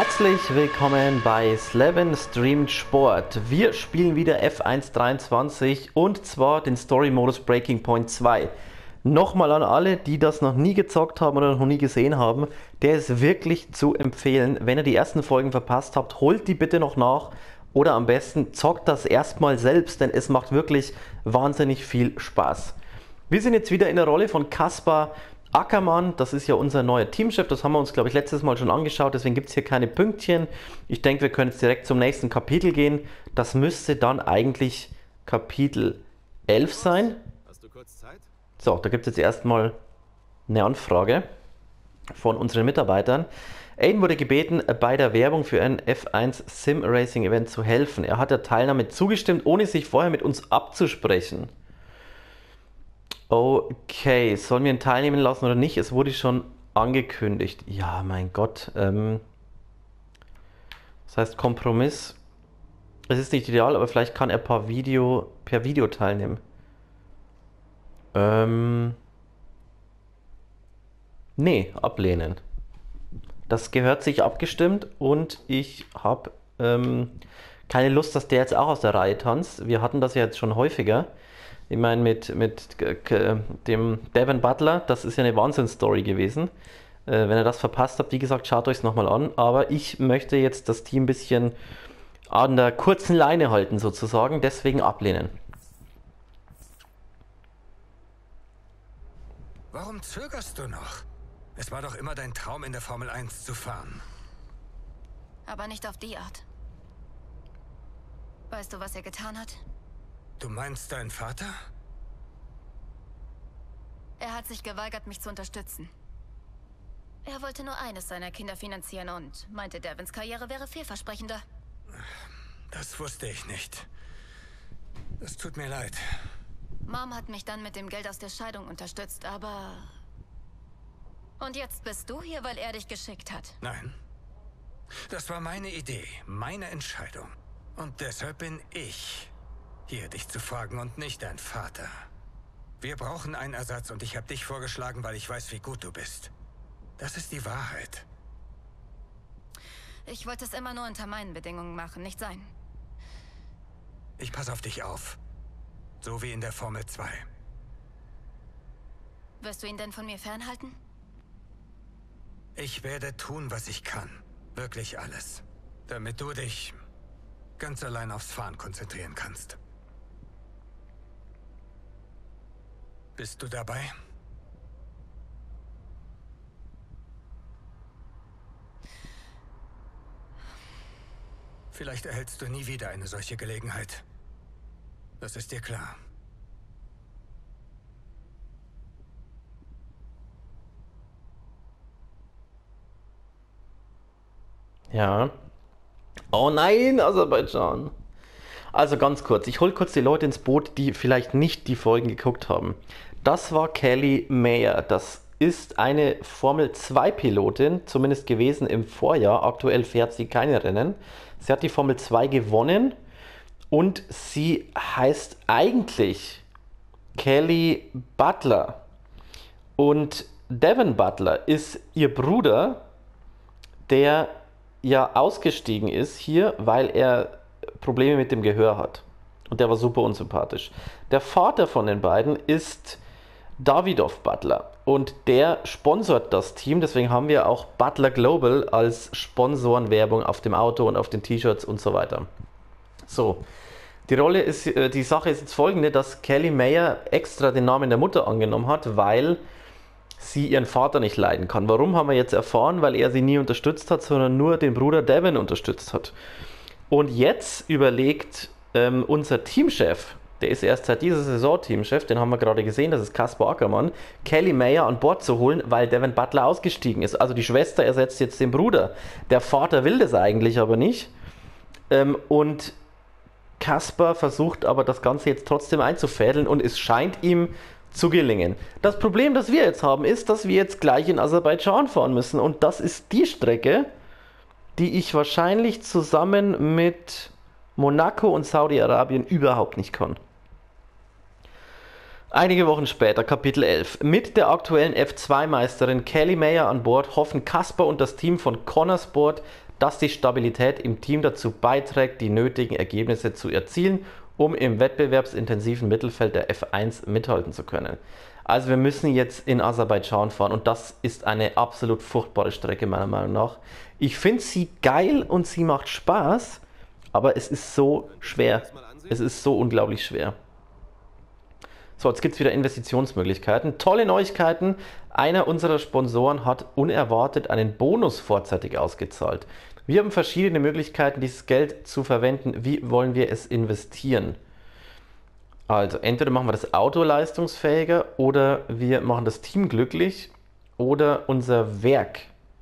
Herzlich willkommen bei Slevin Streamt Sport. Wir spielen wieder F1 23 und zwar den Story-Modus Breaking Point 2. Nochmal an alle, die das noch nie gezockt haben oder noch nie gesehen haben, der ist wirklich zu empfehlen. Wenn ihr die ersten Folgen verpasst habt, holt die bitte noch nach oder am besten zockt das erstmal selbst, denn es macht wirklich wahnsinnig viel Spaß. Wir sind jetzt wieder in der Rolle von Kaspar Ackermann, das ist ja unser neuer Teamchef, das haben wir uns, glaube ich, letztes Mal schon angeschaut, deswegen gibt es hier keine Pünktchen. Ich denke, wir können jetzt direkt zum nächsten Kapitel gehen. Das müsste dann eigentlich Kapitel 11 sein. Hast du kurz Zeit? So, da gibt es jetzt erstmal eine Anfrage von unseren Mitarbeitern. Aiden wurde gebeten, bei der Werbung für ein F1 Sim Racing Event zu helfen. Er hat der Teilnahme zugestimmt, ohne sich vorher mit uns abzusprechen. Okay, sollen wir ihn teilnehmen lassen oder nicht? Es wurde schon angekündigt. Ja, mein Gott. Das heißt Kompromiss. Es ist nicht ideal, aber vielleicht kann er per Video teilnehmen. Nee, ablehnen. Das gehört sich abgestimmt und ich habe keine Lust, dass der jetzt auch aus der Reihe tanzt. Wir hatten das ja jetzt schon häufiger. Ich meine, mit dem Devin Butler, das ist ja eine Wahnsinnsstory gewesen. Wenn ihr das verpasst habt, wie gesagt, schaut euch es nochmal an. Aber ich möchte jetzt das Team ein bisschen an der kurzen Leine halten, sozusagen. Deswegen ablehnen. Warum zögerst du noch? Es war doch immer dein Traum, in der Formel 1 zu fahren. Aber nicht auf die Art. Weißt du, was er getan hat? Du meinst deinen Vater? Er hat sich geweigert, mich zu unterstützen. Er wollte nur eines seiner Kinder finanzieren und meinte, Devins Karriere wäre vielversprechender. Das wusste ich nicht. Es tut mir leid. Mom hat mich dann mit dem Geld aus der Scheidung unterstützt, aber... Und jetzt bist du hier, weil er dich geschickt hat. Nein. Das war meine Idee, meine Entscheidung. Und deshalb bin ich hier, dich zu fragen und nicht dein Vater. Wir brauchen einen Ersatz und ich habe dich vorgeschlagen, weil ich weiß, wie gut du bist. Das ist die Wahrheit. Ich wollte es immer nur unter meinen Bedingungen machen, nicht sein. Ich passe auf dich auf. So wie in der Formel 2. Wirst du ihn denn von mir fernhalten? Ich werde tun, was ich kann. Wirklich alles. Damit du dich ganz allein aufs Fahren konzentrieren kannst. Bist du dabei? Vielleicht erhältst du nie wieder eine solche Gelegenheit. Das ist dir klar. Ja. Oh nein, Aserbaidschan. Also ganz kurz, ich hole kurz die Leute ins Boot, die vielleicht nicht die Folgen geguckt haben. Das war Kelly Mayer. Das ist eine Formel 2 Pilotin, zumindest gewesen im Vorjahr. Aktuell fährt sie keine Rennen. Sie hat die Formel 2 gewonnen und sie heißt eigentlich Kelly Butler. Und Devin Butler ist ihr Bruder, der ja ausgestiegen ist hier, weil er Probleme mit dem Gehör hat. Und der war super unsympathisch. Der Vater von den beiden ist Davidov Butler und der sponsort das Team, deswegen haben wir auch Butler Global als Sponsorenwerbung auf dem Auto und auf den T-Shirts und so weiter. So, die Sache ist jetzt folgende, dass Kelly Mayer extra den Namen der Mutter angenommen hat, weil sie ihren Vater nicht leiden kann. Warum, haben wir jetzt erfahren? Weil er sie nie unterstützt hat, sondern nur den Bruder Devin unterstützt hat. Und jetzt überlegt unser Teamchef, der ist erst seit dieser Saison Teamchef, den haben wir gerade gesehen, das ist Kaspar Ackermann, Kelly Mayer an Bord zu holen, weil Devin Butler ausgestiegen ist. Also die Schwester ersetzt jetzt den Bruder. Der Vater will das eigentlich aber nicht. Und Kaspar versucht aber das Ganze jetzt trotzdem einzufädeln und es scheint ihm zu gelingen. Das Problem, das wir jetzt haben, ist, dass wir jetzt gleich in Aserbaidschan fahren müssen und das ist die Strecke, die ich wahrscheinlich zusammen mit Monaco und Saudi-Arabien überhaupt nicht kann. Einige Wochen später, Kapitel 11. Mit der aktuellen F2-Meisterin Kelly Mayer an Bord hoffen Kaspar und das Team von Connorsport dass die Stabilität im Team dazu beiträgt, die nötigen Ergebnisse zu erzielen, um im wettbewerbsintensiven Mittelfeld der F1 mithalten zu können. Also wir müssen jetzt in Aserbaidschan fahren und das ist eine absolut furchtbare Strecke meiner Meinung nach. Ich finde sie geil und sie macht Spaß, aber es ist so schwer. Es ist so unglaublich schwer. So, jetzt gibt es wieder Investitionsmöglichkeiten. Tolle Neuigkeiten. Einer unserer Sponsoren hat unerwartet einen Bonus vorzeitig ausgezahlt. Wir haben verschiedene Möglichkeiten, dieses Geld zu verwenden. Wie wollen wir es investieren? Also, entweder machen wir das Auto leistungsfähiger oder wir machen das Team glücklich oder unser Werk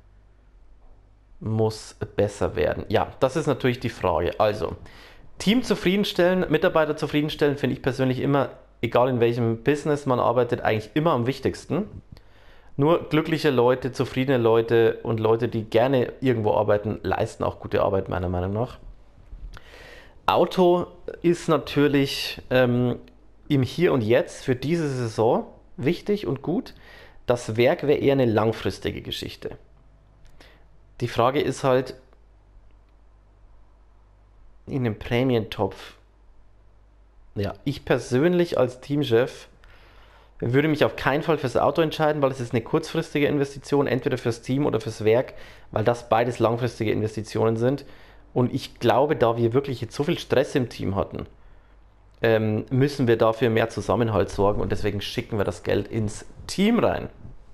muss besser werden. Ja, das ist natürlich die Frage. Also, Team zufriedenstellen, Mitarbeiter zufriedenstellen, finde ich persönlich immer, egal in welchem Business man arbeitet, eigentlich immer am wichtigsten. Nur glückliche Leute, zufriedene Leute und Leute, die gerne irgendwo arbeiten, leisten auch gute Arbeit, meiner Meinung nach. Auto ist natürlich im Hier und Jetzt für diese Saison wichtig und gut. Das Werk wäre eher eine langfristige Geschichte. Die Frage ist halt, in dem Prämientopf, ja, ich persönlich als Teamchef würde mich auf keinen Fall fürs Auto entscheiden, weil es ist eine kurzfristige Investition, entweder fürs Team oder fürs Werk, weil das beides langfristige Investitionen sind. Und ich glaube, da wir wirklich jetzt so viel Stress im Team hatten, müssen wir dafür mehr Zusammenhalt sorgen und deswegen schicken wir das Geld ins Team rein.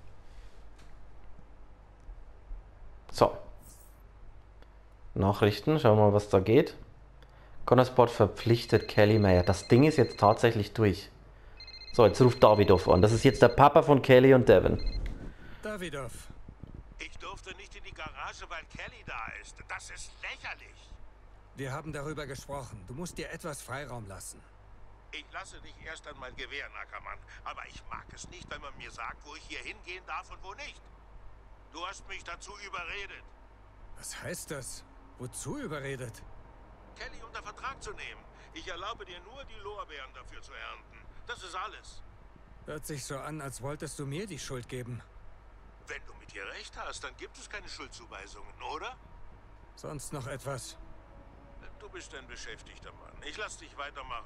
So. Nachrichten, schauen wir mal, was da geht. Connorsport verpflichtet Kelly Mayer. Das Ding ist jetzt tatsächlich durch. So, jetzt ruft Davidov an. Das ist jetzt der Papa von Kelly und Devin. Davidov. Ich durfte nicht in die Garage, weil Kelly da ist. Das ist lächerlich. Wir haben darüber gesprochen. Du musst dir etwas Freiraum lassen. Ich lasse dich erst an mein Gewehr, Ackermann. Aber ich mag es nicht, wenn man mir sagt, wo ich hier hingehen darf und wo nicht. Du hast mich dazu überredet. Was heißt das? Wozu überredet? Kelly unter Vertrag zu nehmen. Ich erlaube dir nur, die Lorbeeren dafür zu ernten. Das ist alles. Hört sich so an, als wolltest du mir die Schuld geben. Wenn du mit dir recht hast, dann gibt es keine Schuldzuweisungen, oder? Sonst noch etwas? Du bist ein beschäftigter Mann. Ich lass dich weitermachen.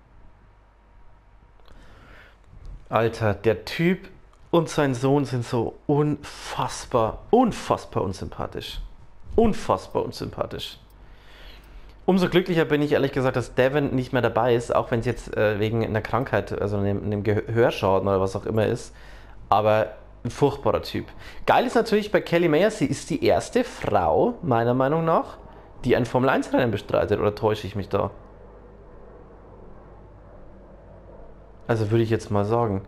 Alter, der Typ und sein Sohn sind so unfassbar unsympathisch. Unfassbar unsympathisch. Umso glücklicher bin ich ehrlich gesagt, dass Devin nicht mehr dabei ist, auch wenn es jetzt wegen einer Krankheit, also einem Gehörschaden oder was auch immer ist. Aber ein furchtbarer Typ. Geil ist natürlich bei Kelly Mayer, sie ist die erste Frau, meiner Meinung nach, die ein Formel-1-Rennen bestreitet. Oder täusche ich mich da? Also würde ich jetzt mal sagen.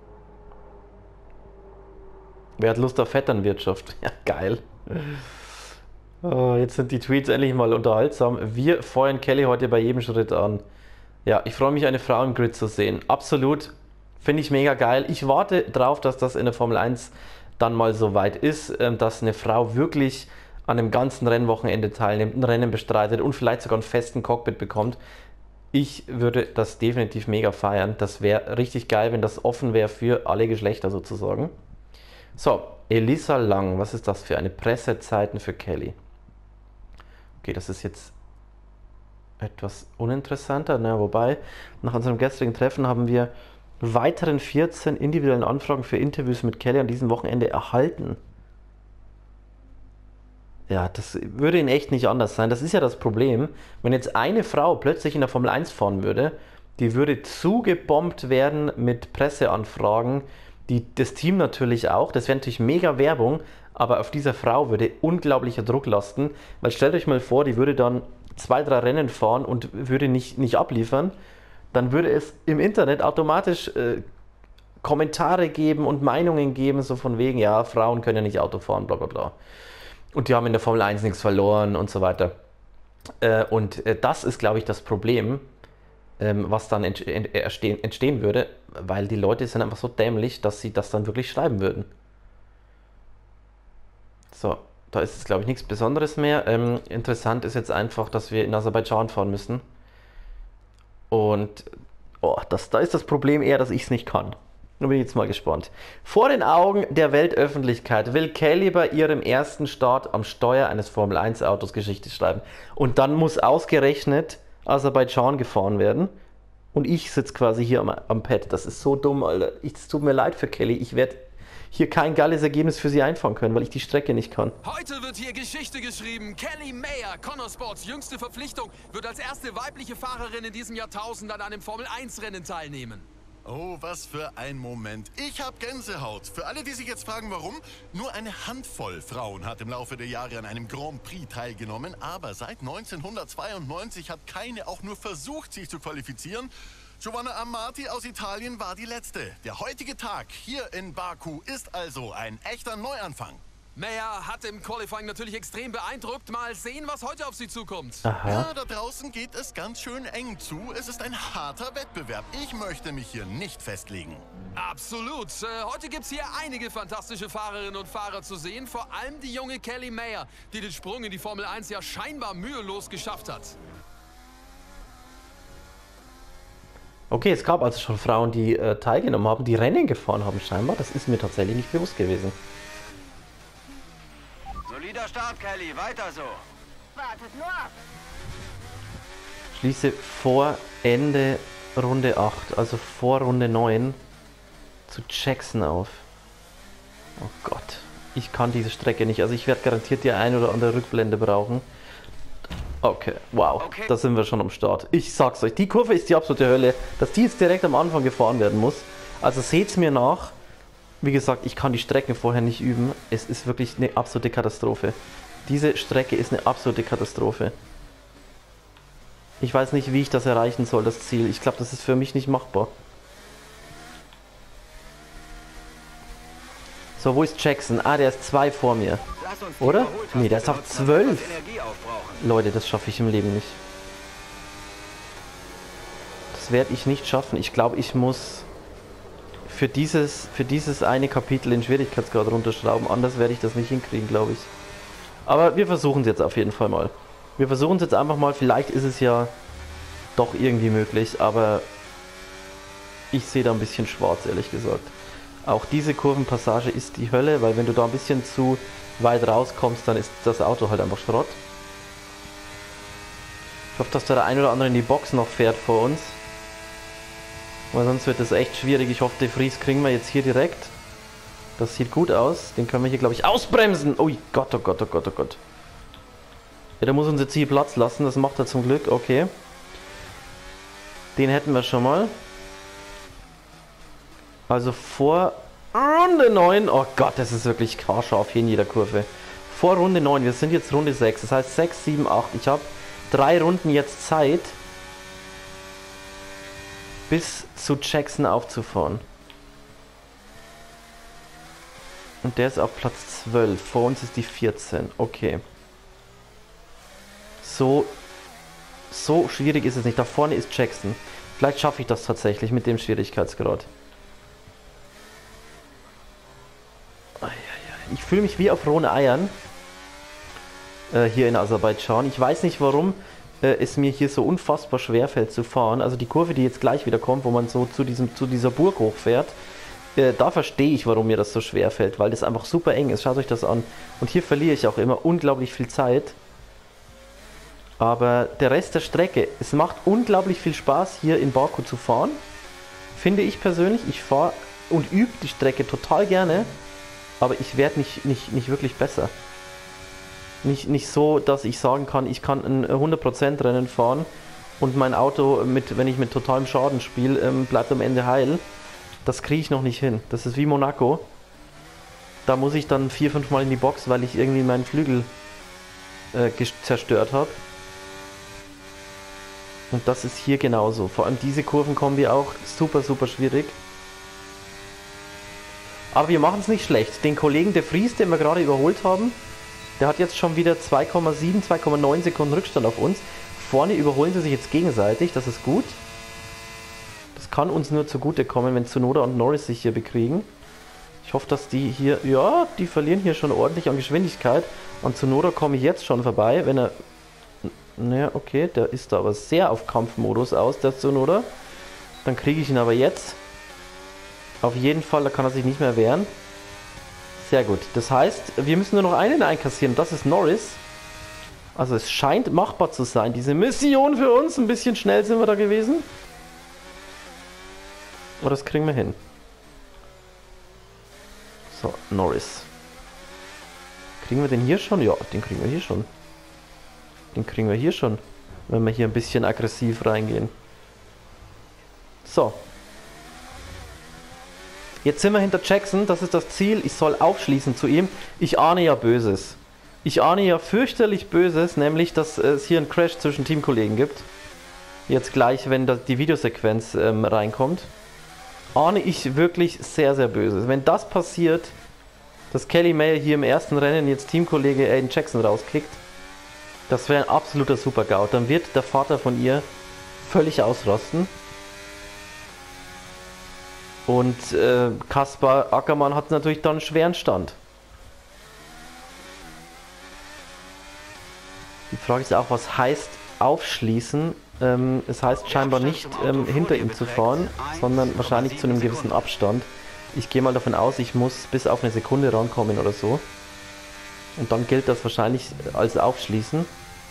Wer hat Lust auf Vetternwirtschaft? Ja, geil. Oh, jetzt sind die Tweets endlich mal unterhaltsam. Wir feuern Kelly heute bei jedem Schritt an. Ja, ich freue mich, eine Frau im Grid zu sehen. Absolut. Finde ich mega geil. Ich warte drauf, dass das in der Formel 1 dann mal so weit ist, dass eine Frau wirklich an einem ganzen Rennwochenende teilnimmt, ein Rennen bestreitet und vielleicht sogar einen festen Cockpit bekommt. Ich würde das definitiv mega feiern. Das wäre richtig geil, wenn das offen wäre für alle Geschlechter sozusagen. So, Elisa Lang. Was ist das für eine Pressezeiten für Kelly? Okay, das ist jetzt etwas uninteressanter. Na, wobei, nach unserem gestrigen Treffen haben wir weiteren 14 individuellen Anfragen für Interviews mit Kelly an diesem Wochenende erhalten. Ja, das würde in echt nicht anders sein. Das ist ja das Problem. Wenn jetzt eine Frau plötzlich in der Formel 1 fahren würde, die würde zugebombt werden mit Presseanfragen, das Team natürlich auch. Das wäre natürlich mega Werbung, aber auf dieser Frau würde unglaublicher Druck lasten, weil stellt euch mal vor, die würde dann 2, 3 Rennen fahren und würde nicht abliefern. Dann würde es im Internet automatisch Kommentare geben und Meinungen geben, so von wegen, ja, Frauen können ja nicht Auto fahren, bla bla bla. Und die haben in der Formel 1 nichts verloren und so weiter. Das ist, glaube ich, das Problem, was dann entstehen würde, weil die Leute sind einfach so dämlich, dass sie das dann wirklich schreiben würden. So, da ist jetzt, glaube ich, nichts Besonderes mehr. Interessant ist jetzt einfach, dass wir in Aserbaidschan fahren müssen. Und da ist das Problem eher, dass ich es nicht kann. Da bin ich jetzt mal gespannt. Vor den Augen der Weltöffentlichkeit will Kelly bei ihrem ersten Start am Steuer eines Formel-1-Autos Geschichte schreiben. Und dann muss ausgerechnet Aserbaidschan gefahren werden. Und ich sitze quasi hier am Pad. Das ist so dumm, Alter. Es tut mir leid für Kelly. Ich werde hier kein geiles Ergebnis für sie einfahren können, weil ich die Strecke nicht kann. Heute wird hier Geschichte geschrieben. Kelly Mayer, Connor Sports jüngste Verpflichtung, wird als erste weibliche Fahrerin in diesem Jahrtausend an einem Formel-1-Rennen teilnehmen. Oh, was für ein Moment. Ich habe Gänsehaut. Für alle, die sich jetzt fragen, warum, nur eine Handvoll Frauen hat im Laufe der Jahre an einem Grand Prix teilgenommen, aber seit 1992 hat keine auch nur versucht, sich zu qualifizieren. Giovanna Amati aus Italien war die letzte. Der heutige Tag hier in Baku ist also ein echter Neuanfang. Mayer hat im Qualifying natürlich extrem beeindruckt. Mal sehen, was heute auf sie zukommt. Aha. Ja, da draußen geht es ganz schön eng zu. Es ist ein harter Wettbewerb. Ich möchte mich hier nicht festlegen. Absolut. Heute gibt es hier einige fantastische Fahrerinnen und Fahrer zu sehen. Vor allem die junge Kelly Mayer, die den Sprung in die Formel 1 ja scheinbar mühelos geschafft hat. Okay, es gab also schon Frauen, die teilgenommen haben, die Rennen gefahren haben scheinbar. Das ist mir tatsächlich nicht bewusst gewesen. Solider Start, Kelly. Weiter so. Wartet nur ab. Schließe vor Ende Runde 8, also vor Runde 9, zu Jackson auf. Oh Gott, ich kann diese Strecke nicht. Also ich werde garantiert die ein oder andere Rückblende brauchen. Okay, wow, Okay. Da sind wir schon am Start. Ich sag's euch, die Kurve ist die absolute Hölle. Dass die jetzt direkt am Anfang gefahren werden muss. Also seht's mir nach. Wie gesagt, ich kann die Strecken vorher nicht üben. Es ist wirklich eine absolute Katastrophe. Diese Strecke ist eine absolute Katastrophe. Ich weiß nicht, wie ich das erreichen soll, das Ziel. Ich glaube, das ist für mich nicht machbar. So, wo ist Jackson? Ah, der ist 2 vor mir. Lass uns die Oder? Überholtaste Nee, der ist auf benutzen und 12. etwas Energie aufbrauchen. Leute, das schaffe ich im Leben nicht. Das werde ich nicht schaffen. Ich glaube, ich muss für dieses eine Kapitel den Schwierigkeitsgrad runterschrauben. Anders werde ich das nicht hinkriegen, glaube ich. Aber wir versuchen es jetzt auf jeden Fall mal. Wir versuchen es jetzt einfach mal. Vielleicht ist es ja doch irgendwie möglich, aber ich sehe da ein bisschen schwarz, ehrlich gesagt. Auch diese Kurvenpassage ist die Hölle, weil wenn du da ein bisschen zu weit rauskommst, dann ist das Auto halt einfach Schrott. Ich hoffe, dass da der ein oder andere in die Box noch fährt vor uns. Weil sonst wird das echt schwierig. Ich hoffe, De Vries kriegen wir jetzt hier direkt. Das sieht gut aus. Den können wir hier, glaube ich, ausbremsen. Ui, Gott, oh Gott, oh Gott, oh Gott. Ja, der muss uns jetzt hier Platz lassen. Das macht er zum Glück. Okay. Den hätten wir schon mal. Also vor Runde 9. Oh Gott, das ist wirklich haarscharf hier in jeder Kurve. Vor Runde 9. Wir sind jetzt Runde 6. Das heißt 6, 7, 8. Ich habe 3 Runden jetzt Zeit, bis zu Jackson aufzufahren. Und der ist auf Platz 12. Vor uns ist die 14. Okay. So schwierig ist es nicht. Da vorne ist Jackson. Vielleicht schaffe ich das tatsächlich mit dem Schwierigkeitsgrad. Ich fühle mich wie auf rohen Eiern hier in Aserbaidschan. Ich weiß nicht, warum es mir hier so unfassbar schwer fällt zu fahren. Also die Kurve, die jetzt gleich wieder kommt, wo man so zu dieser Burg hochfährt, da verstehe ich, warum mir das so schwer fällt, weil das einfach super eng ist. Schaut euch das an. Und hier verliere ich auch immer unglaublich viel Zeit. Aber der Rest der Strecke, es macht unglaublich viel Spaß, hier in Baku zu fahren. Finde ich persönlich. Ich fahre und übe die Strecke total gerne. Aber ich werde nicht wirklich besser. Nicht so, dass ich sagen kann, ich kann ein 100% Rennen fahren und mein Auto, wenn ich mit totalem Schaden spiele, bleibt am Ende heil. Das kriege ich noch nicht hin. Das ist wie Monaco. Da muss ich dann 4-5 Mal in die Box, weil ich irgendwie meinen Flügel zerstört habe. Und das ist hier genauso. Vor allem diese Kurvenkombi auch super, super schwierig. Aber wir machen es nicht schlecht. Den Kollegen De Vries, den wir gerade überholt haben, der hat jetzt schon wieder 2,7, 2,9 Sekunden Rückstand auf uns. Vorne überholen sie sich jetzt gegenseitig, das ist gut. Das kann uns nur zugutekommen, wenn Tsunoda und Norris sich hier bekriegen. Ich hoffe, dass die hier, ja, die verlieren hier schon ordentlich an Geschwindigkeit. An Tsunoda komme ich jetzt schon vorbei, wenn er, naja, okay, der ist da aber sehr auf Kampfmodus aus, der Tsunoda. Dann kriege ich ihn aber jetzt. Auf jeden Fall, da kann er sich nicht mehr wehren. Sehr gut. Das heißt, wir müssen nur noch einen einkassieren. Das ist Norris. Also es scheint machbar zu sein, diese Mission für uns. Ein bisschen schnell sind wir da gewesen. Aber das kriegen wir hin. So, Norris. Kriegen wir den hier schon? Ja, den kriegen wir hier schon. Den kriegen wir hier schon. Wenn wir hier ein bisschen aggressiv reingehen. So. Jetzt sind wir hinter Jackson. Das ist das Ziel. Ich soll aufschließen zu ihm. Ich ahne ja Böses. Ich ahne ja fürchterlich Böses. Nämlich, dass es hier einen Crash zwischen Teamkollegen gibt. Jetzt gleich, wenn die Videosequenz reinkommt. Ahne ich wirklich sehr, sehr Böses. Wenn das passiert, dass Kelly Mayer hier im ersten Rennen jetzt Teamkollege Aiden Jackson rauskickt, das wäre ein absoluter Super-GAU. Dann wird der Vater von ihr völlig ausrasten. Und Kaspar Ackermann hat natürlich dann einen schweren Stand. Die Frage ist auch, was heißt aufschließen? Es heißt scheinbar nicht hinter ihm zu fahren, sondern wahrscheinlich zu einem gewissen Abstand. Ich gehe mal davon aus, ich muss bis auf eine Sekunde rankommen oder so. Und dann gilt das wahrscheinlich als Aufschließen.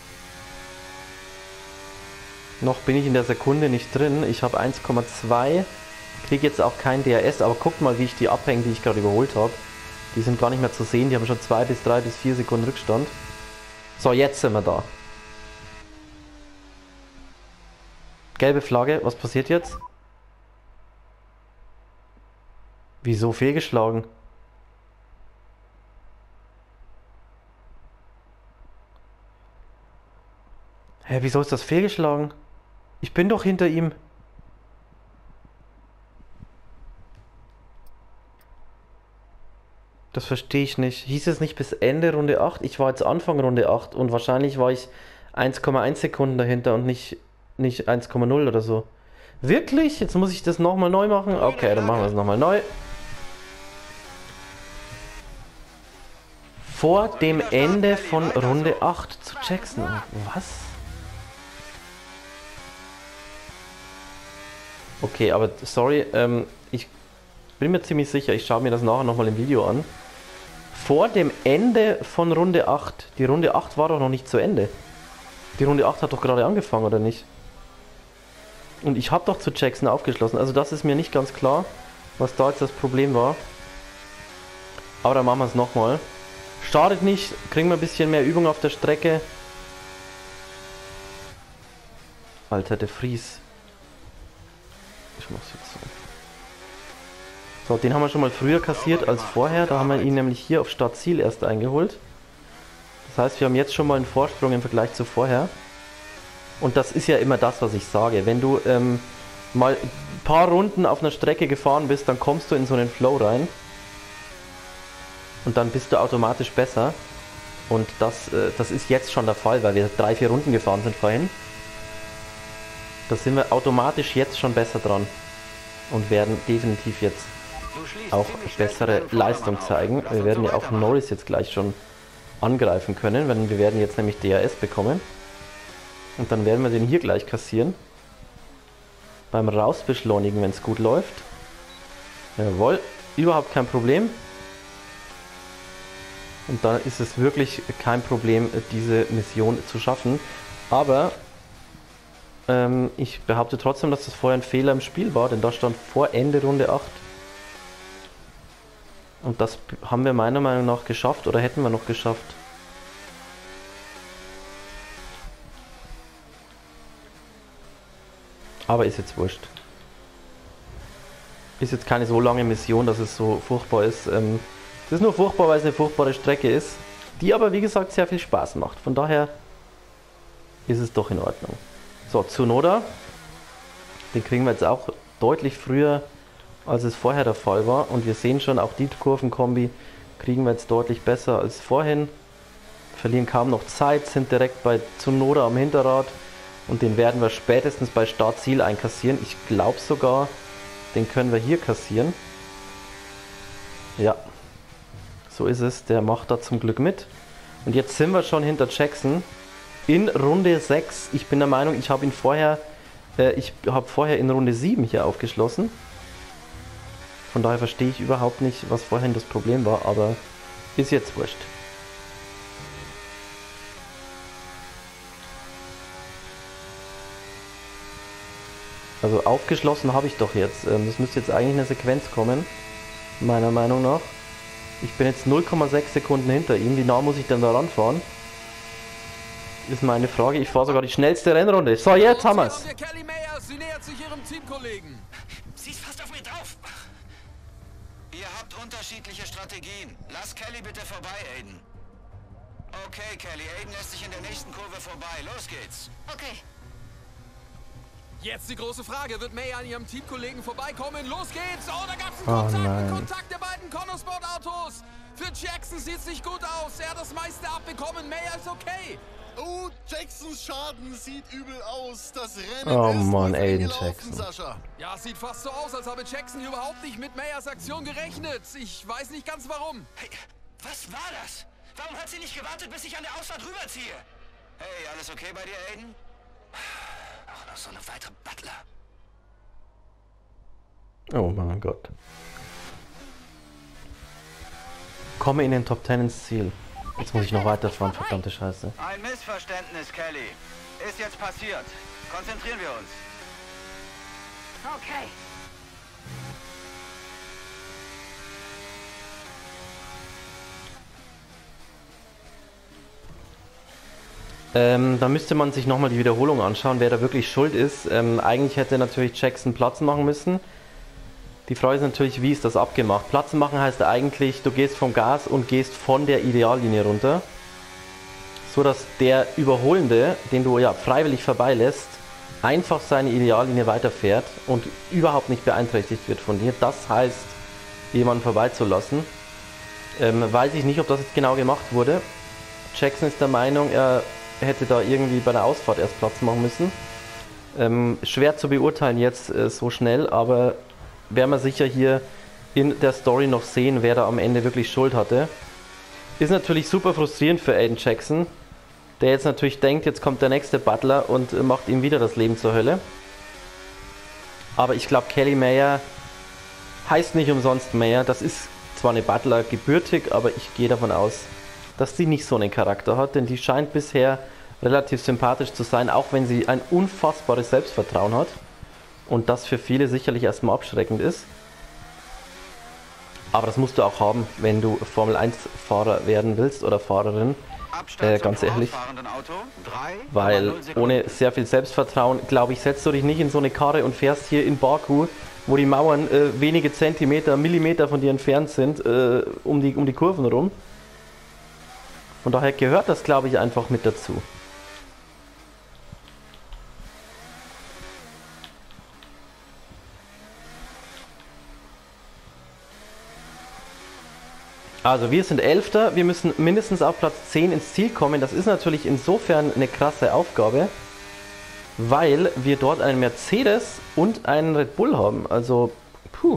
Noch bin ich in der Sekunde nicht drin. Ich habe 1,2. Kriege jetzt auch kein DRS, aber guckt mal, wie ich die abhänge, die ich gerade überholt habe. Die sind gar nicht mehr zu sehen. Die haben schon 2 bis 3 bis 4 Sekunden Rückstand. So, jetzt sind wir da. Gelbe Flagge, was passiert jetzt? Wieso fehlgeschlagen? Hä, wieso ist das fehlgeschlagen? Ich bin doch hinter ihm. Das verstehe ich nicht. Hieß es nicht bis Ende Runde 8? Ich war jetzt Anfang Runde 8 und wahrscheinlich war ich 1,1 Sekunden dahinter und nicht 1,0 oder so. Wirklich? Jetzt muss ich das nochmal neu machen? Okay, dann machen wir es nochmal neu. Vor dem Ende von Runde 8 zu Jackson. Was? Okay, aber sorry, ich bin mir ziemlich sicher, ich schaue mir das nachher nochmal im Video an. Vor dem Ende von Runde 8. Die Runde 8 war doch noch nicht zu Ende. Die Runde 8 hat doch gerade angefangen, oder nicht? Und ich habe doch zu Jackson aufgeschlossen. Also das ist mir nicht ganz klar, was da jetzt das Problem war. Aber dann machen wir es nochmal. Schadet nicht, kriegen wir ein bisschen mehr Übung auf der Strecke. Alter, der Fries. Ich mach's jetzt so. So, den haben wir schon mal früher kassiert als vorher. Da haben wir ihn nämlich hier auf Startziel erst eingeholt. Das heißt, wir haben jetzt schon mal einen Vorsprung im Vergleich zu vorher. Und das ist ja immer das, was ich sage. Wenn du mal ein paar Runden auf einer Strecke gefahren bist, dann kommst du in so einen Flow rein. Und dann bist du automatisch besser. Und das ist jetzt schon der Fall, weil wir 3-4 Runden gefahren sind vorhin. Da sind wir automatisch jetzt schon besser dran. Und werden definitiv jetzt auch bessere Leistung zeigen. Wir werden ja auch Norris jetzt gleich schon angreifen können, weil wir werden jetzt nämlich DRS bekommen. Und dann werden wir den hier gleich kassieren. Beim Rausbeschleunigen, wenn es gut läuft. Jawohl, überhaupt kein Problem. Und dann ist es wirklich kein Problem, diese Mission zu schaffen. Aber ich behaupte trotzdem, dass das vorher ein Fehler im Spiel war, denn da stand vor Ende Runde 8. Und das haben wir meiner Meinung nach geschafft, oder hätten wir noch geschafft. Aber ist jetzt wurscht. Ist jetzt keine so lange Mission, dass es so furchtbar ist. Es ist nur furchtbar, weil es eine furchtbare Strecke ist, die aber wie gesagt sehr viel Spaß macht. Von daher ist es doch in Ordnung. So, Tsunoda. Den kriegen wir jetzt auch deutlich früher, als es vorher der Fall war. Und wir sehen schon, auch die Kurvenkombi kriegen wir jetzt deutlich besser als vorhin. Verlieren kaum noch Zeit, sind direkt bei Tsunoda am Hinterrad. Und den werden wir spätestens bei Startziel einkassieren. Ich glaube sogar, den können wir hier kassieren. Ja, so ist es. Der macht da zum Glück mit. Und jetzt sind wir schon hinter Jackson in Runde 6. Ich bin der Meinung, ich habe vorher in Runde 7 hier aufgeschlossen. Von daher verstehe ich überhaupt nicht, was vorhin das Problem war, aber ist jetzt wurscht. Also aufgeschlossen habe ich doch jetzt. Das müsste jetzt eigentlich eine Sequenz kommen, meiner Meinung nach. Ich bin jetzt 0,6 Sekunden hinter ihm. Wie nah muss ich denn da ranfahren? Ist meine Frage. Ich fahre sogar die schnellste Rennrunde. So, jetzt haben wir's. Kelly Mayer, sie nähert sich ihrem Teamkollegen. Sie ist fast auf mir drauf. Ihr habt unterschiedliche Strategien. Lass Kelly bitte vorbei, Aiden. Okay, Kelly, Aiden lässt sich in der nächsten Kurve vorbei. Los geht's. Okay. Jetzt die große Frage, wird Mayer an ihrem Teamkollegen vorbeikommen? Los geht's! Oh, da gab's nein. einen Kontakt der beiden Connosport-Autos. Für Jackson sieht's nicht gut aus. Er hat das meiste abbekommen. Mayer ist okay. Oh, Jacksons Schaden sieht übel aus. Das Rennen Oh ist Mann, wohl Aiden gelaufen, Jackson. Sascha. Ja, sieht fast so aus, als habe Jackson hier überhaupt nicht mit Mayers Aktion gerechnet. Ich weiß nicht ganz warum. Hey, was war das? Warum hat sie nicht gewartet, bis ich an der Ausfahrt rüberziehe? Hey, alles okay bei dir, Aiden? Auch noch so eine weitere Butler. Oh mein Gott. Komme in den Top 10 ins Ziel. Jetzt muss ich noch weiterfahren, verdammte Scheiße. Ein Missverständnis, Kelly. Ist jetzt passiert. Konzentrieren wir uns. Okay. Da müsste man sich nochmal die Wiederholung anschauen, wer da wirklich schuld ist. Eigentlich hätte natürlich Jackson Platz machen müssen. Die Frage ist natürlich, wie ist das abgemacht? Platz machen heißt eigentlich, du gehst vom Gas und gehst von der Ideallinie runter. So dass der Überholende, den du ja freiwillig vorbeilässt, einfach seine Ideallinie weiterfährt und überhaupt nicht beeinträchtigt wird von dir. Das heißt, jemanden vorbeizulassen. Weiß ich nicht, ob das jetzt genau gemacht wurde. Jackson ist der Meinung, er hätte da irgendwie bei der Ausfahrt erst Platz machen müssen. Schwer zu beurteilen jetzt so schnell, aber werden wir sicher hier in der Story noch sehen, wer da am Ende wirklich Schuld hatte. Ist natürlich super frustrierend für Aiden Jackson, der jetzt natürlich denkt, jetzt kommt der nächste Butler und macht ihm wieder das Leben zur Hölle. Aber ich glaube, Kelly Mayer heißt nicht umsonst Mayer. Das ist zwar eine Butler gebürtig, aber ich gehe davon aus, dass sie nicht so einen Charakter hat, denn die scheint bisher relativ sympathisch zu sein, auch wenn sie ein unfassbares Selbstvertrauen hat und das für viele sicherlich erstmal abschreckend ist. Aber das musst du auch haben, wenn du Formel 1 Fahrer werden willst oder Fahrerin, ganz ehrlich, Auto. 3, weil ohne sehr viel Selbstvertrauen, glaube ich, setzt du dich nicht in so eine Karre und fährst hier in Baku, wo die Mauern wenige Zentimeter, Millimeter von dir entfernt sind, um die Kurven rum. Von daher gehört das, glaube ich, einfach mit dazu. Also wir sind Elfter, wir müssen mindestens auf Platz 10 ins Ziel kommen. Das ist natürlich insofern eine krasse Aufgabe, weil wir dort einen Mercedes und einen Red Bull haben. Also, puh.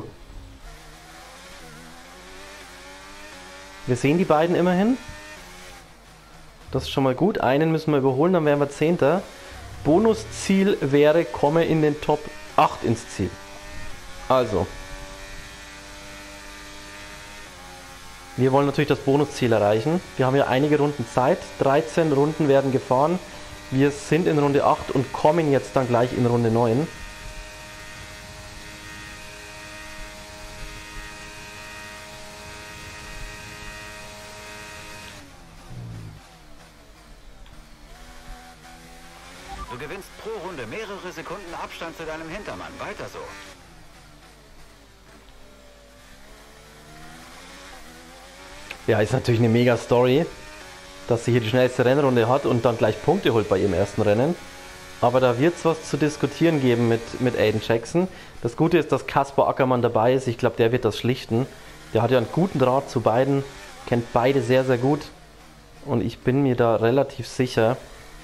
Wir sehen die beiden immerhin. Das ist schon mal gut. Einen müssen wir überholen, dann wären wir 10. Bonusziel wäre, komme in den Top 8 ins Ziel. Also. Wir wollen natürlich das Bonusziel erreichen. Wir haben ja einige Runden Zeit. 13 Runden werden gefahren. Wir sind in Runde 8 und kommen jetzt dann gleich in Runde 9. Du gewinnst pro Runde mehrere Sekunden Abstand zu deinem Hintermann. Weiter so. Ja, ist natürlich eine mega Story, dass sie hier die schnellste Rennrunde hat und dann gleich Punkte holt bei ihrem ersten Rennen. Aber da wird es was zu diskutieren geben mit Aiden Jackson. Das Gute ist, dass Kaspar Ackermann dabei ist. Ich glaube, der wird das schlichten. Der hat ja einen guten Draht zu beiden, kennt beide sehr, sehr gut. Und ich bin mir da relativ sicher,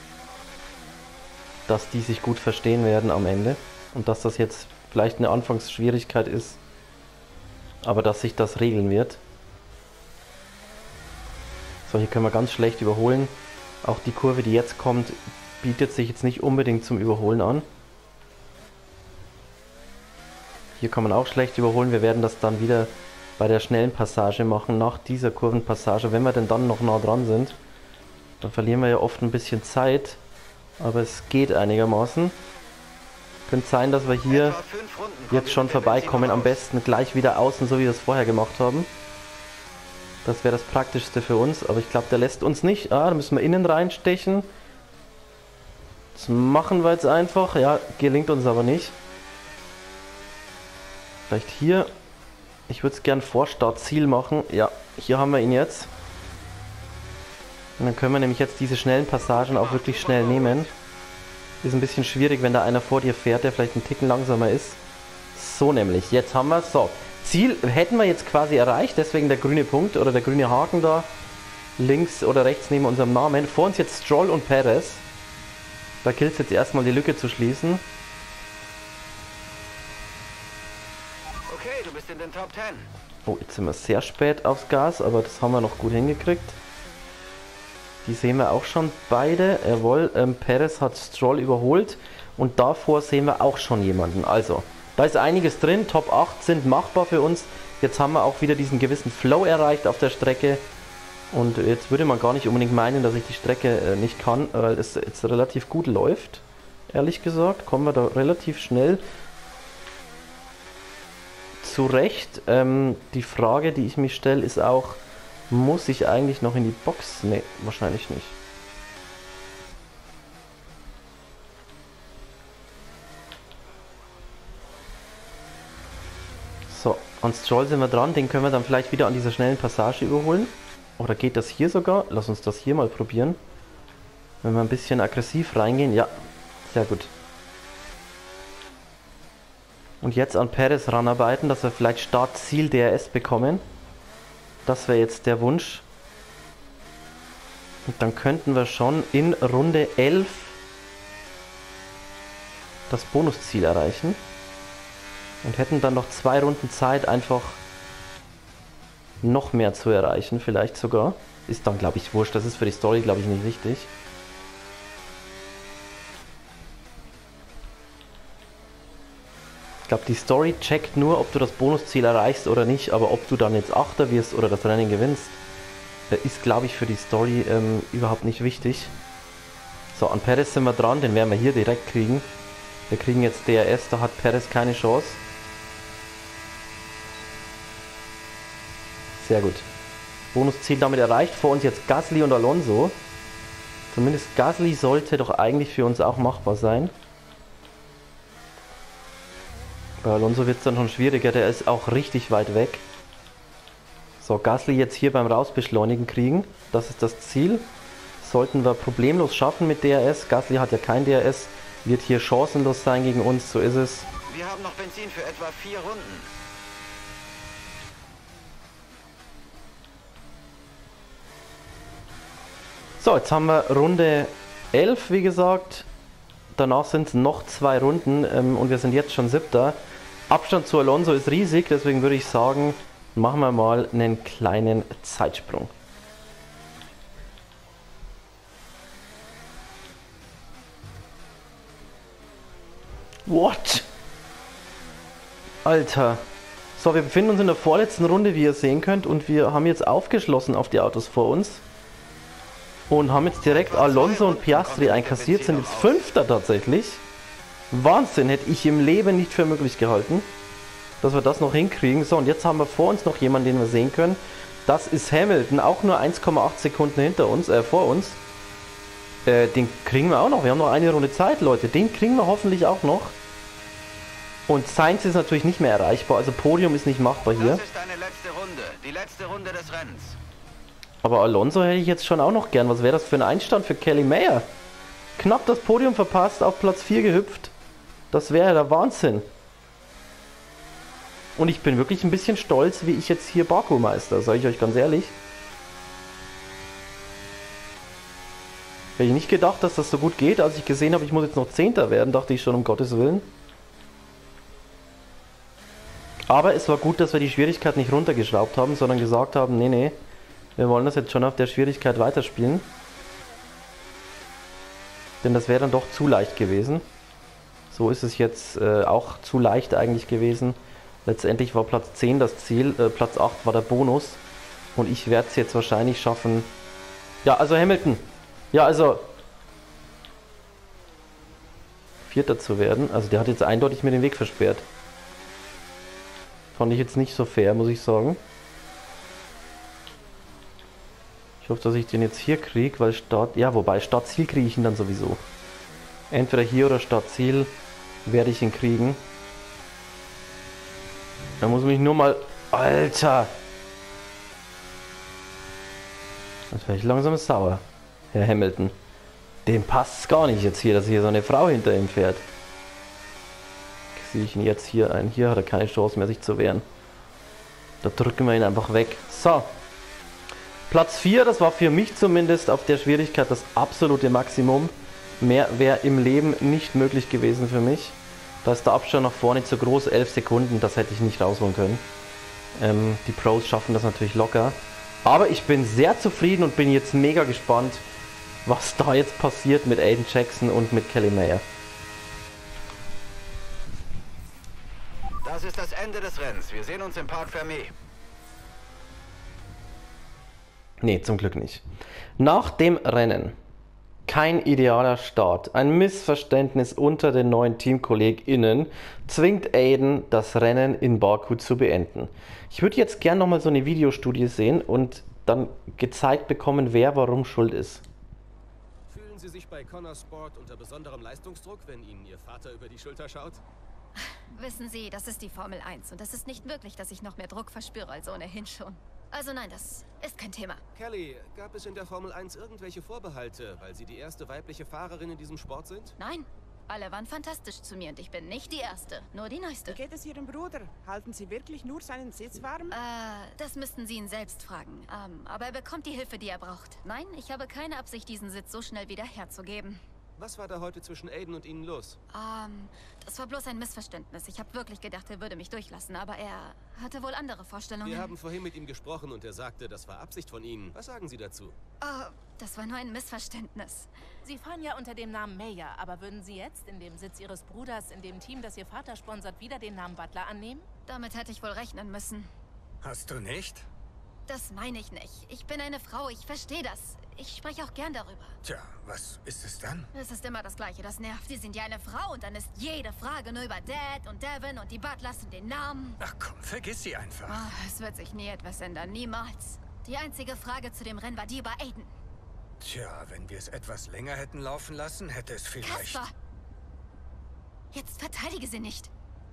dass die sich gut verstehen werden am Ende. Und dass das jetzt vielleicht eine Anfangsschwierigkeit ist, aber dass sich das regeln wird. So, hier können wir ganz schlecht überholen. Auch die Kurve, die jetzt kommt, bietet sich jetzt nicht unbedingt zum Überholen an. Hier kann man auch schlecht überholen. Wir werden das dann wieder bei der schnellen Passage machen, nach dieser Kurvenpassage, wenn wir denn dann noch nah dran sind. Dann verlieren wir ja oft ein bisschen Zeit, aber es geht einigermaßen. Könnte sein, dass wir hier jetzt schon vorbeikommen, am besten gleich wieder außen, so wie wir es vorher gemacht haben. Das wäre das Praktischste für uns, aber ich glaube, der lässt uns nicht. Ah, da müssen wir innen reinstechen. Das machen wir jetzt einfach. Ja, gelingt uns aber nicht. Vielleicht hier. Ich würde es gern vor Startziel machen. Ja, hier haben wir ihn jetzt. Und dann können wir nämlich jetzt diese schnellen Passagen auch wirklich schnell nehmen. Ist ein bisschen schwierig, wenn da einer vor dir fährt, der vielleicht einen Ticken langsamer ist. So nämlich, jetzt haben wir es. So, Ziel hätten wir jetzt quasi erreicht, deswegen der grüne Punkt oder der grüne Haken da. Links oder rechts neben unserem Namen. Vor uns jetzt Stroll und Perez. Da gilt es jetzt erstmal die Lücke zu schließen. Okay, du bist in den Top 10. Oh, jetzt sind wir sehr spät aufs Gas, aber das haben wir noch gut hingekriegt. Die sehen wir auch schon beide. Jawohl, Perez hat Stroll überholt und davor sehen wir auch schon jemanden. Also, da ist einiges drin. Top 8 sind machbar für uns. Jetzt haben wir auch wieder diesen gewissen Flow erreicht auf der Strecke. Und jetzt würde man gar nicht unbedingt meinen, dass ich die Strecke nicht kann, weil es jetzt relativ gut läuft. Ehrlich gesagt, kommen wir da relativ schnell zurecht. Die Frage, die ich mich stelle, ist auch, muss ich eigentlich noch in die Box? Ne, wahrscheinlich nicht. So, an Stroll sind wir dran. Den können wir dann vielleicht wieder an dieser schnellen Passage überholen. Oder geht das hier sogar? Lass uns das hier mal probieren. Wenn wir ein bisschen aggressiv reingehen. Ja, sehr gut. Und jetzt an Perez ranarbeiten, dass wir vielleicht Start-Ziel DRS bekommen. Das wäre jetzt der Wunsch. Und dann könnten wir schon in Runde 11 das Bonusziel erreichen. Und hätten dann noch 2 Runden Zeit, einfach noch mehr zu erreichen, vielleicht sogar. Ist dann, glaube ich, wurscht. Das ist für die Story, glaube ich, nicht wichtig. Ich glaube, die Story checkt nur, ob du das Bonusziel erreichst oder nicht, aber ob du dann jetzt Achter wirst oder das Rennen gewinnst, ist, glaube ich, für die Story überhaupt nicht wichtig. So, an Perez sind wir dran, den werden wir hier direkt kriegen. Wir kriegen jetzt DRS, da hat Perez keine Chance. Sehr gut. Bonusziel damit erreicht. Vor uns jetzt Gasly und Alonso. Zumindest Gasly sollte doch eigentlich für uns auch machbar sein. Bei Alonso wird es dann schon schwieriger, der ist auch richtig weit weg. So, Gasly jetzt hier beim Rausbeschleunigen kriegen. Das ist das Ziel. Sollten wir problemlos schaffen mit DRS. Gasly hat ja kein DRS. Wird hier chancenlos sein gegen uns, so ist es. Wir haben noch Benzin für etwa 4 Runden. So, jetzt haben wir Runde 11, wie gesagt. Danach sind es noch 2 Runden und wir sind jetzt schon 7. Abstand zu Alonso ist riesig, deswegen würde ich sagen, machen wir mal einen kleinen Zeitsprung. What? Alter. So, wir befinden uns in der vorletzten Runde, wie ihr sehen könnt, und wir haben jetzt aufgeschlossen auf die Autos vor uns. Und haben jetzt direkt Alonso und Piastri einkassiert, sind jetzt 5. tatsächlich. Wahnsinn, hätte ich im Leben nicht für möglich gehalten, dass wir das noch hinkriegen. So, und jetzt haben wir vor uns noch jemanden, den wir sehen können. Das ist Hamilton, auch nur 1,8 Sekunden hinter uns, vor uns. Den kriegen wir auch noch, wir haben noch eine Runde Zeit, Leute. Den kriegen wir hoffentlich auch noch. Und Sainz ist natürlich nicht mehr erreichbar, also Podium ist nicht machbar hier. Das ist deine letzte Runde, die letzte Runde des Rennens. Aber Alonso hätte ich jetzt schon auch noch gern. Was wäre das für ein Einstand für Kelly Mayer? Knapp das Podium verpasst, auf Platz 4 gehüpft. Das wäre ja der Wahnsinn. Und ich bin wirklich ein bisschen stolz, wie ich jetzt hier Baku meister, sage ich euch ganz ehrlich. Hätte ich nicht gedacht, dass das so gut geht. Als ich gesehen habe, ich muss jetzt noch 10. werden, dachte ich schon, um Gottes Willen. Aber es war gut, dass wir die Schwierigkeit nicht runtergeschraubt haben, sondern gesagt haben, nee, nee. Wir wollen das jetzt schon auf der Schwierigkeit weiterspielen. Denn das wäre dann doch zu leicht gewesen. So ist es jetzt auch zu leicht eigentlich gewesen. Letztendlich war Platz 10 das Ziel, Platz 8 war der Bonus. Und ich werde es jetzt wahrscheinlich schaffen. Ja, also Hamilton. Ja, also Vierter zu werden. Also der hat jetzt eindeutig mir den Weg versperrt. Fand ich jetzt nicht so fair, muss ich sagen. Ich hoffe, dass ich den jetzt hier kriege, weil Start... Ja, wobei Startziel kriege ich ihn dann sowieso. Entweder hier oder Startziel werde ich ihn kriegen. Da muss mich nur mal... Alter! Jetzt werde ich langsam sauer, Herr Hamilton. Dem passt es gar nicht jetzt hier, dass hier so eine Frau hinter ihm fährt. Sehe ich ihn jetzt hier ein. Hier hat er keine Chance mehr, sich zu wehren. Da drücken wir ihn einfach weg. So. Platz 4, das war für mich zumindest auf der Schwierigkeit das absolute Maximum. Mehr wäre im Leben nicht möglich gewesen für mich. Da ist der Abstand nach vorne zu groß, 11 Sekunden, das hätte ich nicht rausholen können. Die Pros schaffen das natürlich locker. Aber ich bin sehr zufrieden und bin jetzt mega gespannt, was da jetzt passiert mit Aiden Jackson und mit Kelly Mayer. Das ist das Ende des Rennens. Wir sehen uns im Parc Fermé. Nee, zum Glück nicht. Nach dem Rennen. Kein idealer Start. Ein Missverständnis unter den neuen TeamkollegInnen zwingt Aiden, das Rennen in Baku zu beenden. Ich würde jetzt gerne nochmal so eine Videostudie sehen und dann gezeigt bekommen, wer warum schuld ist. Fühlen Sie sich bei Connor Sport unter besonderem Leistungsdruck, wenn Ihnen Ihr Vater über die Schulter schaut? Wissen Sie, das ist die Formel 1 und es ist nicht wirklich, dass ich noch mehr Druck verspüre als ohnehin schon. Also nein, das ist kein Thema. Kelly, gab es in der Formel 1 irgendwelche Vorbehalte, weil Sie die erste weibliche Fahrerin in diesem Sport sind? Nein, alle waren fantastisch zu mir und ich bin nicht die Erste, nur die Neueste. Wie geht es Ihrem Bruder? Halten Sie wirklich nur seinen Sitz warm? Das müssten Sie ihn selbst fragen. Aber er bekommt die Hilfe, die er braucht. Nein, ich habe keine Absicht, diesen Sitz so schnell wieder herzugeben. Was war da heute zwischen Aiden und Ihnen los? Das war bloß ein Missverständnis. Ich habe wirklich gedacht, er würde mich durchlassen, aber er hatte wohl andere Vorstellungen. Wir haben vorhin mit ihm gesprochen und er sagte, das war Absicht von Ihnen. Was sagen Sie dazu? Das war nur ein Missverständnis. Sie fahren ja unter dem Namen Mayer, aber würden Sie jetzt in dem Sitz Ihres Bruders in dem Team, das Ihr Vater sponsert, wieder den Namen Butler annehmen? Damit hätte ich wohl rechnen müssen. Hast du nicht? Das meine ich nicht. Ich bin eine Frau, ich verstehe das. Ich spreche auch gern darüber. Tja, was ist es dann? Es ist immer das Gleiche, das nervt. Sie sind ja eine Frau und dann ist jede Frage nur über Dad und Devin und die Butlers und den Namen. Ach komm, vergiss sie einfach. Es wird sich nie etwas ändern, niemals. Die einzige Frage zu dem Rennen war die über Aiden. Tja, wenn wir es etwas länger hätten laufen lassen, hätte es vielleicht... Kasper! Jetzt verteidige sie nicht.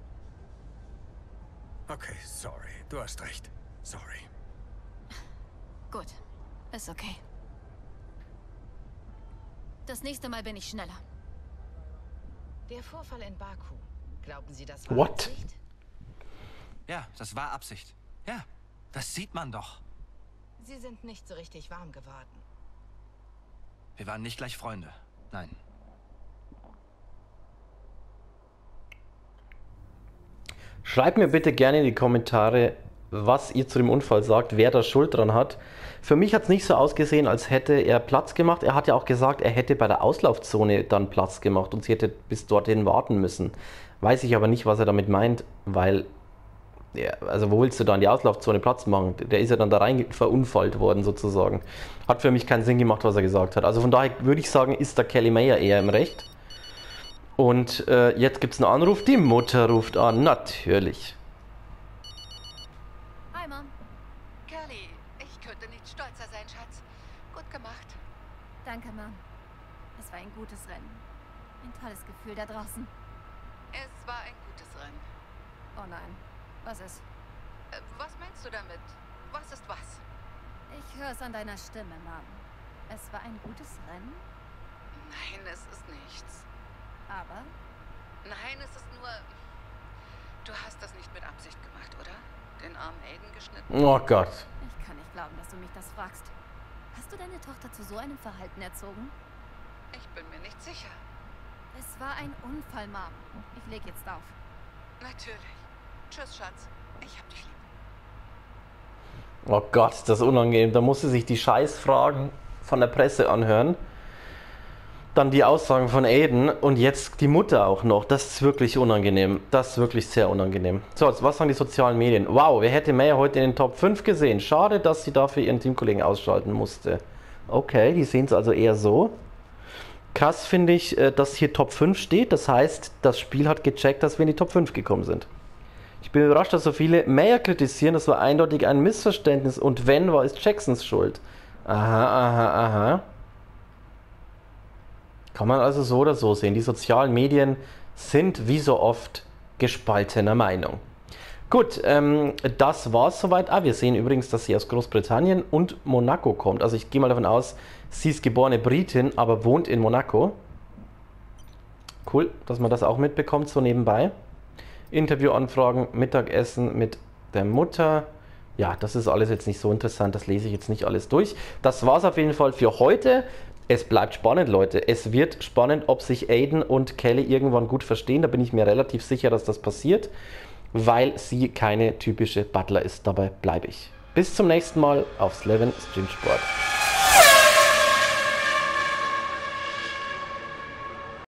Okay, sorry. Du hast recht. Sorry. Gut, ist okay. Das nächste Mal bin ich schneller. Der Vorfall in Baku. Glauben Sie, das war What? Absicht? Ja, das war Absicht. Ja, das sieht man doch. Sie sind nicht so richtig warm geworden. Wir waren nicht gleich Freunde. Nein. Schreibt mir bitte gerne in die Kommentare, was ihr zu dem Unfall sagt, wer da Schuld dran hat. Für mich hat es nicht so ausgesehen, als hätte er Platz gemacht. Er hat ja auch gesagt, er hätte bei der Auslaufzone dann Platz gemacht und sie hätte bis dorthin warten müssen. Weiß ich aber nicht, was er damit meint, weil, ja, also wo willst du da in die Auslaufzone Platz machen? Der ist ja dann da rein verunfallt worden sozusagen. Hat für mich keinen Sinn gemacht, was er gesagt hat. Also von daher würde ich sagen, ist der Kelly Mayer eher im Recht. Und jetzt gibt es einen Anruf, die Mutter ruft an, natürlich. Hi, Mom. Kelly, ich könnte nicht stolzer sein, Schatz. Gut gemacht. Danke, Mom. Es war ein gutes Rennen. Ein tolles Gefühl da draußen. Es war ein gutes Rennen. Oh nein. Was ist? Was meinst du damit? Was ist was? Ich höre es an deiner Stimme, Mom. Es war ein gutes Rennen? Nein, es ist nichts. Aber? Nein, es ist nur... Du hast das nicht mit Absicht gemacht, oder? Den armen Aiden geschnitten? Oh Gott. Ich kann nicht glauben, dass du mich das fragst. Hast du deine Tochter zu so einem Verhalten erzogen? Ich bin mir nicht sicher. Es war ein Unfall, Mom. Ich leg jetzt auf. Natürlich. Tschüss, Schatz. Ich hab dich lieb. Oh Gott, ist das unangenehm. Da musste sich die Scheißfragen von der Presse anhören. Dann die Aussagen von Aiden und jetzt die Mutter auch noch. Das ist wirklich unangenehm. Das ist wirklich sehr unangenehm. So, jetzt, was sagen die sozialen Medien? Wow, wer hätte Maya heute in den Top 5 gesehen? Schade, dass sie dafür ihren Teamkollegen ausschalten musste. Okay, die sehen es also eher so. Krass finde ich, dass hier Top 5 steht. Das heißt, das Spiel hat gecheckt, dass wir in die Top 5 gekommen sind. Ich bin überrascht, dass so viele Maya kritisieren. Das war eindeutig ein Missverständnis. Und wenn, war es Jacksons Schuld. Aha, aha, aha. Kann man also so oder so sehen. Die sozialen Medien sind wie so oft gespaltener Meinung. Gut, das war's soweit. Wir sehen übrigens, dass sie aus Großbritannien und Monaco kommt. Also ich gehe mal davon aus, sie ist geborene Britin, aber wohnt in Monaco. Cool, dass man das auch mitbekommt, so nebenbei. Interviewanfragen, Mittagessen mit der Mutter. Ja, das ist alles jetzt nicht so interessant, das lese ich jetzt nicht alles durch. Das war's auf jeden Fall für heute. Es bleibt spannend, Leute. Es wird spannend, ob sich Aiden und Kelly irgendwann gut verstehen. Da bin ich mir relativ sicher, dass das passiert, weil sie keine typische Butler ist. Dabei bleibe ich. Bis zum nächsten Mal auf Slevin Stream Sport.